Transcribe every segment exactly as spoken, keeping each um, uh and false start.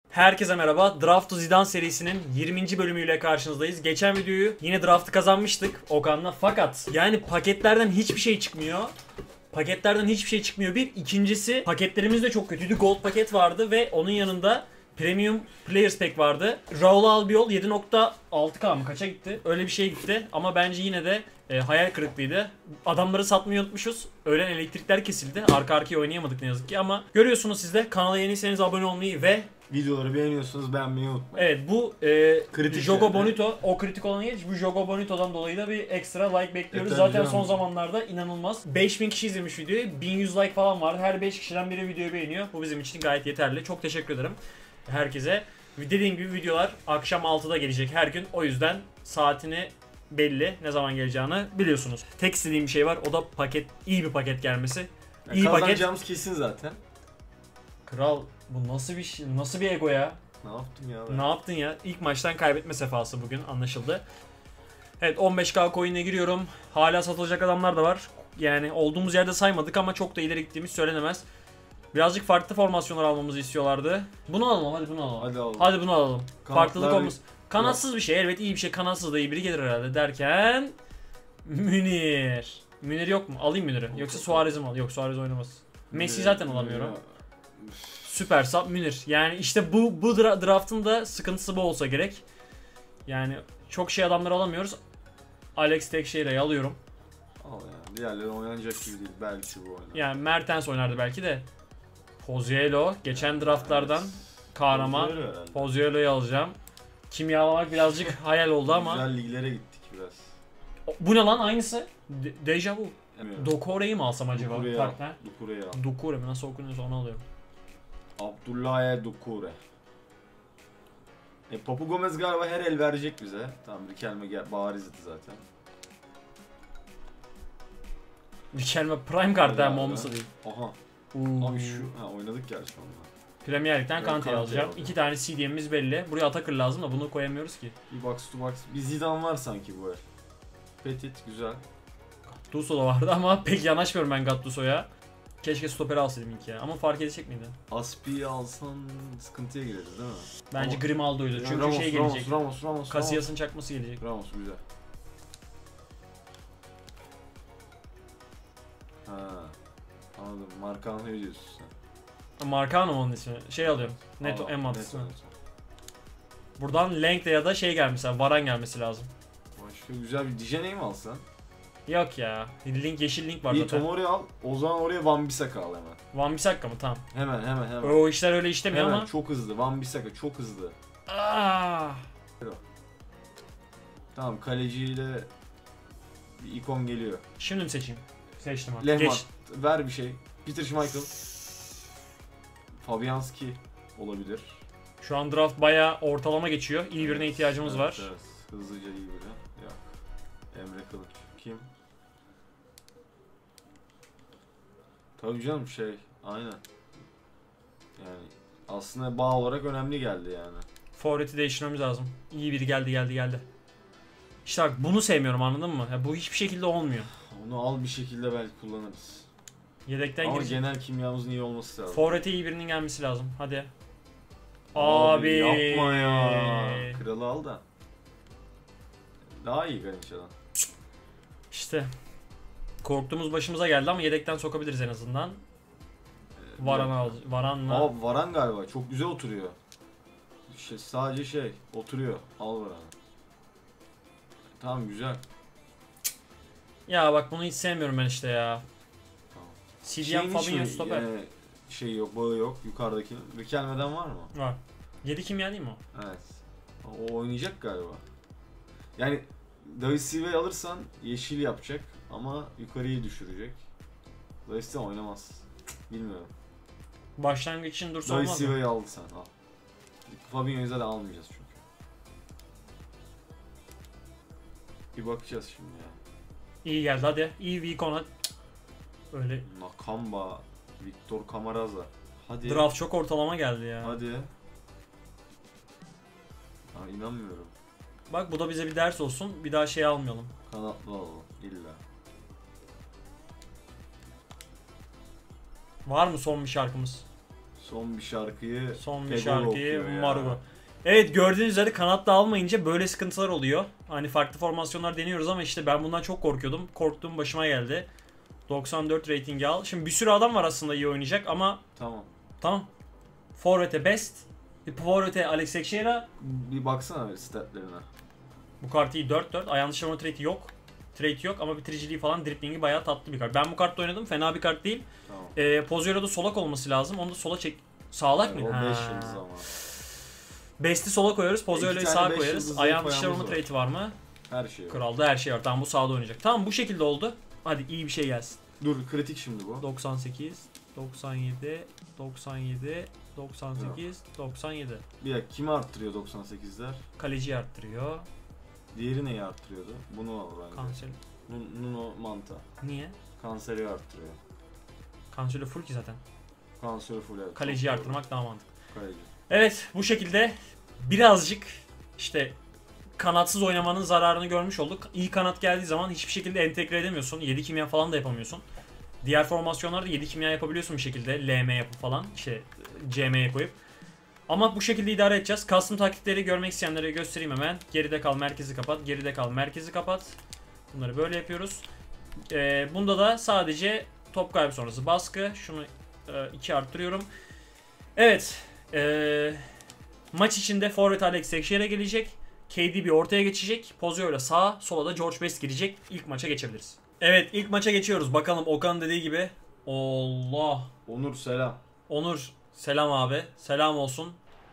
Herkese merhaba. Draft to Zidane serisinin yirminci bölümüyle karşınızdayız. Geçen videoyu yine draftı kazanmıştık Okan'la. Fakat yani paketlerden hiçbir şey çıkmıyor. Paketlerden hiçbir şey çıkmıyor. Bir. İkincisi paketlerimiz de çok kötüydü. Gold paket vardı ve onun yanında Premium Players Pack vardı. Raul Albiol yedi nokta altı K mı kaça gitti? Öyle bir şey gitti ama bence yine de e, hayal kırıklığıydı. Adamları satmayı unutmuşuz. Öğlen elektrikler kesildi. Arka arkaya oynayamadık ne yazık ki ama görüyorsunuz siz de. Kanala yeniyseniz abone olmayı ve videoları beğeniyorsunuz, beğenmeyi unutmayın. evet bu e, kritik Jogo yani. Bonito, o kritik olan geç. Bu Jogo Bonito'dan dolayı da bir ekstra like bekliyoruz. E, Zaten canım. son zamanlarda inanılmaz. beş bin kişi izlemiş videoyu. bin yüz like falan var. Her beş kişiden biri videoyu beğeniyor. Bu bizim için gayet yeterli. Çok teşekkür ederim herkese. Dediğim gibi videolar akşam altıda gelecek her gün. O yüzden saatini belli, ne zaman geleceğini biliyorsunuz. Tek istediğim bir şey var. O da paket, iyi bir paket gelmesi. Yani İyi paket. kazanacağımız kesin zaten. Kral bu nasıl bir şey, nasıl bir ego ya? Ne yaptım ya ben? Ne yaptın ya? İlk maçtan kaybetme sefası bugün anlaşıldı. Evet on beş K coin'e giriyorum. Hala satılacak adamlar da var. Yani olduğumuz yerde saymadık ama çok da ileri gittiğimiz söylenemez. Birazcık farklı formasyonlar almamızı istiyorlardı. Bunu alalım, hadi bunu alalım. Hadi alalım. Hadi bunu alalım. Kanatlar Farklılık olmaz. Kanatsız bir şey, evet iyi bir şey. Kanatsız da iyi biri gelir herhalde derken Münir. Münir yok mu? Alayım Münir'i. Yoksa Suarez'i mi al? Yok, Suarez oynamaz. Messi zaten alamıyorum. Süper sap Münir. Yani işte bu bu dra draft'ın da sıkıntısı bu olsa gerek. Yani çok şey adamları alamıyoruz. Alex Teixeira'yı alıyorum. Al yani. Diğerleri oynanacak gibi değil. Belki bu oynar. Yani Mertens oynardı belki de. Pozuelo geçen draftlardan kahraman. Pozielo'yu alacağım. Kimyalamak birazcık hayal oldu ama. Güzel liglere gittik biraz. Bu ne lan, aynısı? De Deja vu. Bilmiyorum. Doucouré'yi mi alsam acaba? Doucouré'yi al. Farklı. Doucouré'yi al. Doucouré mi? Nasıl okunuyorsa onu alıyorum. Abdoulaye Doucouré. E, Papu Gomez galiba her el verecek bize. Tamam, Riquelme barizdi zaten. Riquelme Prime kartı Öyle mı abi. olması değil. Aha. Uuu. Abi şu. Ha, oynadık gerçi onunla. Premier Lig'den Evet, Kante'yi Kante'yi alacağım. alacağım. İki tane C D'miz belli. Buraya Atakır lazım da bunu koyamıyoruz ki. Bir box to box. Bir Zidane var sanki bu el. Petit güzel. Gattuso da vardı ama pek yanaşmıyorum ben Gattuso'ya. Keşke stoperi alsaydım ilk ya. Ama fark edecek miydi? Aspi'yi alsan sıkıntıya gireriz değil mi? Bence Ama- Grimaldo'ydu. Çünkü Ramos, şey Ramos, gelecek. Ramos, Ramos, Casillas'ın çakması gelecek. Ramos güzel. Ha. Anladım. Markan'ı diyorsun sen. Marcano onun ismi. Şey alıyorum. Neto Aa, en mantıklısı. Neto, Neto. Buradan Leng'de ya da şey gelmesi, Varan gelmesi lazım. Başka güzel bir Dijene'yi mi alsan? Yok ya. Link, yeşil link var İyi, zaten. Tomori al. O zaman oraya Van Bissaka al hemen. Van Bissaka mı? Tamam. Hemen hemen hemen. O işler öyle işlemiyor Hemen ama. çok hızlı. Van Bissaka çok hızlı. Aa! Tamam, kaleciyle bir ikon geliyor. Şimdi mi seçeyim? Seçtim abi. Lehmann Geç. ver bir şey. Peter Schmeichel. Fabianski olabilir. Şu an draft bayağı ortalama geçiyor. İyi birine ihtiyacımız Evet, var. evet. Hızlıca iyi biri. Yok. Emre Kılıç. Kim? Tabii canım şey. Aynen. Yani aslında bağ olarak önemli geldi yani. Forvet'i değiştirmemiz lazım. İyi biri geldi geldi geldi. İşte bak bunu sevmiyorum, anladın mı? Ya bu hiçbir şekilde olmuyor. Onu al bir şekilde belki kullanırız. Yedekten Ama girecek. genel kimyamızın iyi olması lazım. Forvet'e iyi birinin gelmesi lazım. Hadi. Abi, Abi. yapma ya. Kralı al da. Daha iyi Ganica'dan. İşte. Korktuğumuz başımıza geldi ama yedekten sokabiliriz en azından. Ee, Varan bir al, dakika. Varan'la. Aa, Varan galiba çok güzel oturuyor. Şey, sadece şey oturuyor. Al Varan'ı. Tamam güzel. Ya bak bunu hiç sevmiyorum ben işte ya. Tamam. C D M Şeyin hiç Fabinho mi, stoper. yani şey yok, bağı yok yukarıdaki. Riquelme'den var mı? Var. yedi kimya değil mi o? Evet. O oynayacak galiba. Yani David Silva'yı alırsan yeşil yapacak ama yukarıyı düşürecek. David Silva oynamaz. Bilmiyorum. Başlangıç için dursa David olmaz mı? Silva'yı aldı sen al. Fabinho'yu zaten almayacağız çünkü. Bir bakacağız şimdi ya. İyi geldi hadi. İyi bir ikon hadi. Öyle. Nakamba, Victor Camaraza. Hadi. Draft çok ortalama geldi ya. Hadi. Ha, inanmıyorum. Bak bu da bize bir ders olsun. Bir daha şey almayalım. Kanatlı alalım illa. Var mı son bir şarkımız? Son bir şarkıyı Son bir Pegolo şarkıyı okuyor ya. Marugo. Evet, gördüğünüz üzere kanatta almayınca böyle sıkıntılar oluyor. Hani farklı formasyonlar deniyoruz ama işte ben bundan çok korkuyordum. Korktuğum başıma geldi. doksan dört ratingi al. Şimdi bir sürü adam var aslında iyi oynayacak ama Tamam. tamam. Forvet'e Best. Forvet'e Alex Teixeira. Bir baksana statlarına. Bu kart iyi dört dört. Ayağın dışarı trade yok. Trade yok ama bitiriciliği falan, driplingi bayağı tatlı bir kart. Ben bu kartla oynadım. Fena bir kart değil. Tamam. Ee, Pozio'da solak olması lazım. Onu da sola çek. Sağlak Yani mı? o beş yıldız ama. Best'i sola koyuyoruz. Pozio'yu İki tane sağa beş koyarız. yıldızlı Ayağın dışarı koyağımız olma var. trade'i var mı? Her şey var. Kral'da her şey var. Tamam, bu sağda oynayacak. Tamam, bu şekilde oldu. Hadi iyi bir şey gelsin. Dur kritik şimdi bu. doksan sekiz, doksan yedi, doksan yedi, doksan sekiz, doksan yedi. Bir dakika kimi arttırıyor doksan sekizler? Kaleci arttırıyor. Diğeri neyi arttırıyordu? Bunu al bence. Kanser. Nun- Nuno Manta. Niye? Kanseri arttırıyor. Kanseri full ki zaten. Kanseri full evet. Kaleciyi Çok doğru. arttırmak daha mantıklı. Kaleci. Evet, bu şekilde birazcık işte kanatsız oynamanın zararını görmüş olduk. İyi kanat geldiği zaman hiçbir şekilde entegre edemiyorsun. yedi kimya falan da yapamıyorsun. Diğer formasyonlarda yedi kimya yapabiliyorsun bir şekilde. L M yapıp falan. İşte C M'ye koyup. Ama bu şekilde idare edeceğiz. Custom taktikleri görmek isteyenlere göstereyim hemen. Geride kal, merkezi kapat. Geride kal, merkezi kapat. Bunları böyle yapıyoruz. Ee, bunda da sadece top kaybı sonrası baskı. Şunu iki arttırıyorum. Evet. Ee, maç içinde forvet Alex Teixeira gelecek. K D bir ortaya geçecek. Pozio ile sağa, sola da George Best girecek. İlk maça geçebiliriz. Evet, ilk maça geçiyoruz. Bakalım Okan dediği gibi. Allah. Onur selam. Onur selam abi. Selam olsun.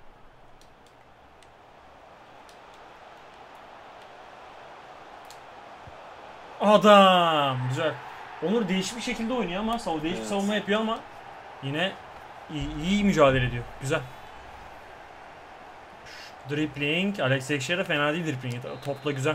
Adam. Güzel. Onur değişik bir şekilde oynuyor ama sav değişik Evet. savunma yapıyor ama yine iyi, iyi mücadele ediyor. Güzel. Dribbling. Alex Teixeira fena değil dribbling. Topla güzel.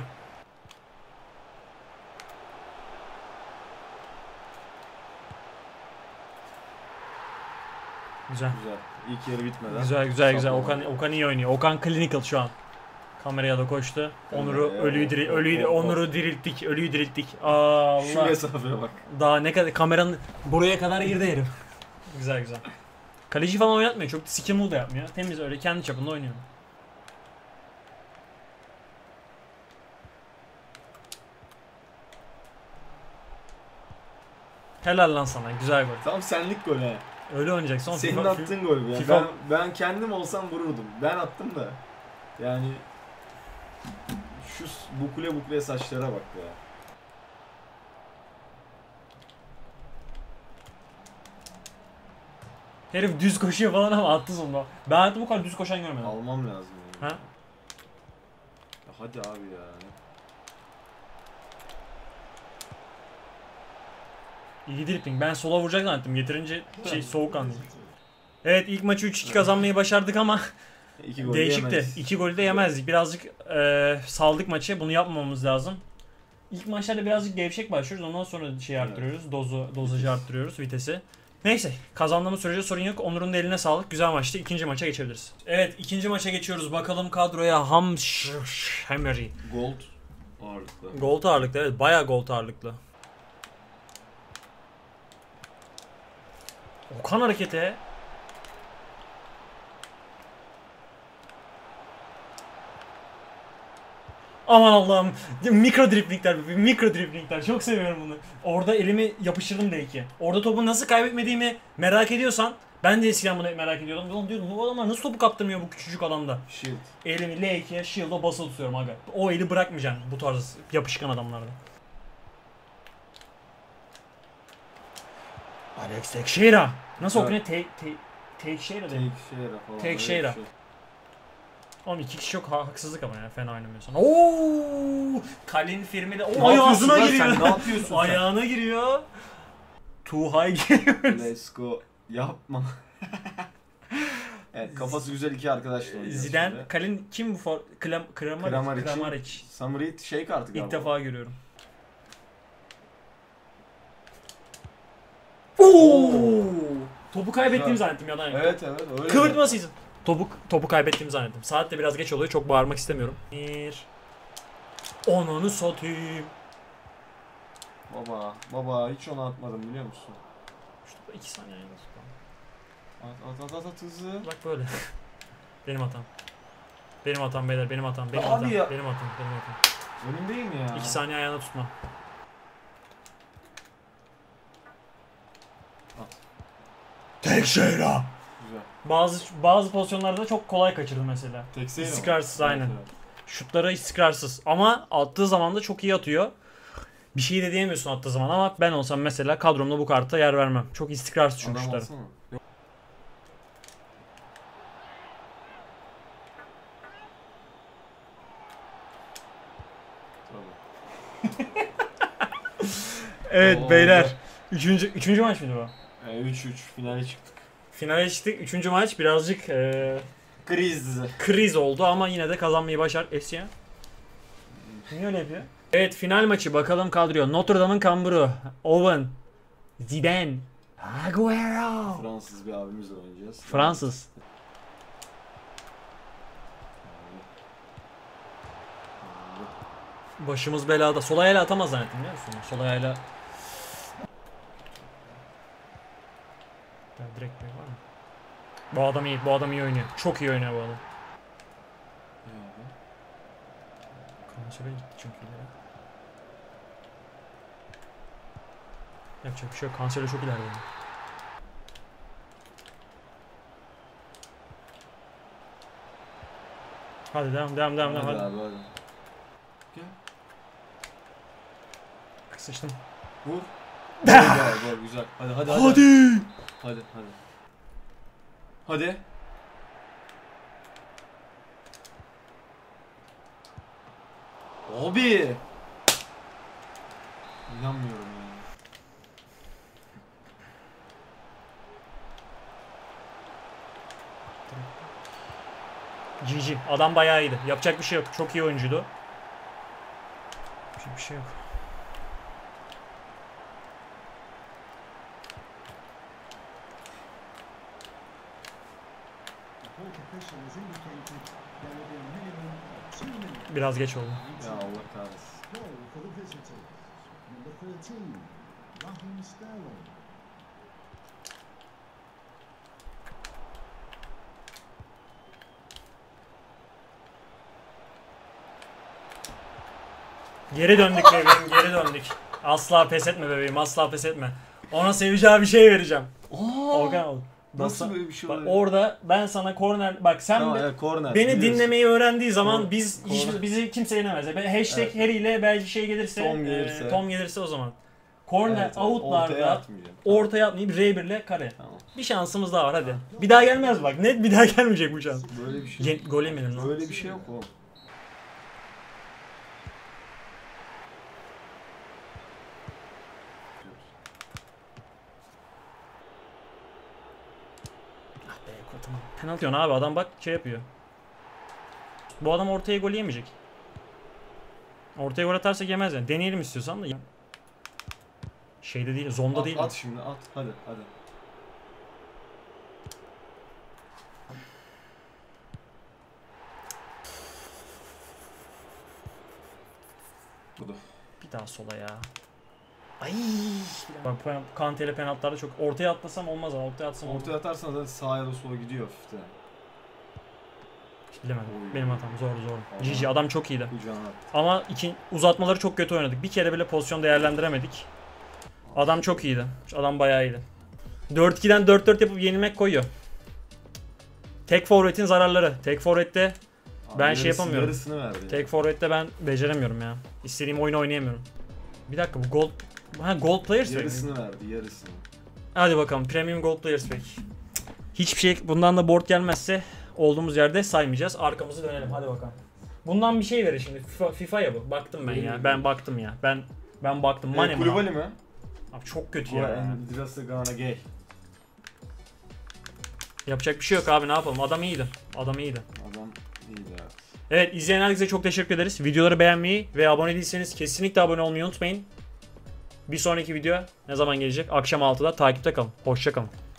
Güzel. Güzel. İlk yarı bitmeden. Güzel güzel güzel. Saplama. Okan Okan iyi oynuyor. Okan clinical şu an. Kameraya da koştu. Onur'u Kameraya, ölüyü o- diri o- ölüyü o- o- Onur'u dirilttik. Ölüyü dirilttik. Allah. Şu mesafeye bak. Daha ne kadar kameranın buraya kadar girdi herif. Güzel güzel. Kaleci falan oynatmıyor. Çok skill da yapmıyor. Temiz öyle kendi çapında oynuyor. Helal lan sana. Güzel gol. Tam senlik gol ha. Öyle oynayacaksın. Senin FIFA, attığın gol bu ya. FIFA- Ben, ben kendim olsam vururdum. Ben attım da. Yani şu bukle bukle saçlara bak ya. Herif düz koşuyor falan ama attı sonunda. Ben hayatımda bu kadar düz koşan görmedim. Almam lazım yani. Ha? Ya hadi abi ya. İyi dribbling. Ben sola vuracak zannettim. Getirince şey soğukkanlı. Evet, ilk maçı üç iki kazanmayı başardık ama İki gol değişikti. yemeyiz. İki golü de yemezdik. Birazcık e, saldık maçı. Bunu yapmamamız lazım. İlk maçlarda birazcık gevşek başlıyoruz. Ondan sonra şey arttırıyoruz. Dozu, dozajı arttırıyoruz. Vitesi. Neyse. Kazandığımız sürece sorun yok. Onur'un da eline sağlık. Güzel maçtı. İkinci maça geçebiliriz. Evet. ikinci maça geçiyoruz. Bakalım kadroya. Hammery. Gold ağırlıklı. Gold ağırlıklı. Evet. Bayağı gold ağırlıklı. Okan harekete. Aman Allah'ım. Mikro driplingler, mikro driplingler. Çok seviyorum bunu. Orada elimi yapıştırdım L iki. Orada topu nasıl kaybetmediğimi merak ediyorsan, ben de eskiden bunu merak ediyordum. Ulan diyordum, bu adamlar nasıl topu kaptırmıyor bu küçücük alanda? Shield. Elimi L ikiye shield'a basılı tutuyorum aga. O eli bırakmayacaksın bu tarz yapışkan adamlarda. Alex Teixeira. Nasıl Evet. okunuyor? Te te Teixeira değil mi? Teixeira falan. Teixeira. öyle bir şey. Oğlum iki kişi çok ha- haksızlık ama ya, fena oynamıyorsan. Ooo! Kalin Firmini o Ne ayağına yapıyorsun lan giriyor. sen? Ne yapıyorsun sen? Ayağına giriyor. Too high giriyor. Let's go. Yapma. Evet, kafası güzel iki arkadaşla oynuyor. Zidane, şimdi. Kalin kim bu for Kram Kramaric. Kramaric. Kramaric. Samrit şey kartı galiba. İlk defa görüyorum. Oo! Topu kaybettiğimi zannettim ya da. Evet evet öyle. Kıvırtma season. Topu, topu kaybettiğimi zannettim. Saat de biraz geç oluyor. Çok bağırmak istemiyorum. Bir. Onunu satayım. Baba, baba hiç onu atmadım biliyor musun? Şurada iki saniye yalnız. At at at at hızlı. Bak böyle. Benim hatam. Benim hatam beyler, benim hatam, benim Abi hatam, ya. benim hatam, benim hatam. Önündeyim ya. İki saniye ayağına tutma. At. Tek şeyle. Güzel. Bazı bazı pozisyonlarda çok kolay kaçırdı mesela. Tekseyle mi? İstikrarsız, Evet, aynen. evet. Şutları istikrarsız ama attığı zaman da çok iyi atıyor. Bir şey de diyemiyorsun attığı zaman ama ben olsam mesela kadromda bu karta yer vermem. Çok istikrarsız çünkü Adam şutları. alsana. Yok. Tabii. Evet Oo, beyler. oldu. Üçüncü, üçüncü maç mıydı bu? üç üç finale çıktık. Finale çıktık. Üçüncü maç birazcık e, Kriz dizi. kriz oldu ama yine de kazanmayı başar. Esya. Niye öyle yapıyor? Evet final maçı bakalım kadroya. Notre Dame'ın kamburu. Owen. Zidane. Agüero. Fransız bir abimizle oynayacağız. Fransız. Başımız belada. Sol ayağıyla atamaz zannettim biliyor musun? Sol ayağıyla... Ya direkt bir var mı? Bu adam iyi. Bu adam iyi oynuyor. Çok iyi oynuyor bu adam. Ne abi? Kansere gitti çünkü ileri. Yapacak bir şey yok. Kansere çok ileride. Yani. Hadi devam devam devam devam. Hadi Hadi. abi hadi. Gel. Sıçtım. Vur. Güzel güzel güzel. Hadi hadi hadi. Hadi. Hadi hadi. Hadi. Abi. İnanmıyorum ya. G G. Adam bayağı iyiydi. Yapacak bir şey yok. Çok iyi oyuncuydu. Yapacak bir şey yok. Biraz geç oldu. Ya Allah kahretsin. Geri döndük bebeğim, geri döndük. Asla pes etme bebeğim, asla pes etme. Ona seveceği bir şey vereceğim. Aa, Organ ol. nasıl Bak- böyle bir şey Bak oluyor? orada ben sana korner, bak sen Tamam, de- evet, corner. beni Biliyorsun. dinlemeyi öğrendiği zaman Corner. biz hiç, Corner. bizi kimse yenemez. Ben hashtag Evet. Harry ile belki şey gelirse, Tom gelirse. e, Tom gelirse o zaman. Corner, Evet, evet, ortaya out'larda atmayacağım. ortaya atmayıp R bir ile kare. Tamam. Bir şansımız daha var hadi. Bir daha gelmez bak. Net bir daha gelmeyecek bu şans. Böyle bir şey. Ye- gol yemedim lan. Böyle bir şey yok oğlum. Ah be, tamam. Penaltı yok abi, adam bak şey yapıyor. Bu adam ortaya gol yemeyecek. Ortaya gol atarsa yemez yani. Deneyelim istiyorsan da. Şeyde değil, zonda At, değil. at şimdi at. Hadi hadi. Budu. Bir daha sola ya. Ay. Bak pen- Kante'yle penaltılarda çok ortaya atlasam olmaz ama ortaya atsam olmaz. Ortaya atarsan zaten sağa ya da sola gidiyor hafifte. Bilemedim. Oy. Benim hatam zor zor. Ama- G G adam çok iyiydi. Kucağına at. Ama iki uzatmaları çok kötü oynadık. Bir kere bile pozisyon değerlendiremedik. Adam çok iyiydi. Adam bayağı iyiydi. dört ikiden dört dört yapıp yenilmek koyuyor. Tek forvetin zararları. Tek forvette Ben Abi şey yarısı- yapamıyorum. Yarısını verdi. tek forvette ben beceremiyorum ya. İstediğim oyunu oynayamıyorum. Bir dakika bu gold ha gold players pack mi? Yarısını verdi yarısını. Hadi bakalım premium gold players pack. Hiçbir şey bundan da board gelmezse olduğumuz yerde saymayacağız. Arkamızı dönelim hadi bakalım. Bundan bir şey verir şimdi. FIFA, FIFA ya bu. Baktım ben ya. Ben baktım ya. Ben ben baktım. Mane E, mi? Kulübali mi? Abi çok kötü Bu ya. Endrasa Gana gay. Yapacak bir şey yok abi, ne yapalım. Adam iyiydi. Adam iyiydi. Adam iyiydi ya. Evet, izleyen herkese çok teşekkür ederiz. Videoları beğenmeyi ve abone değilseniz kesinlikle abone olmayı unutmayın. Bir sonraki video ne zaman gelecek? Akşam altıda takipte kalın. Hoşça kalın.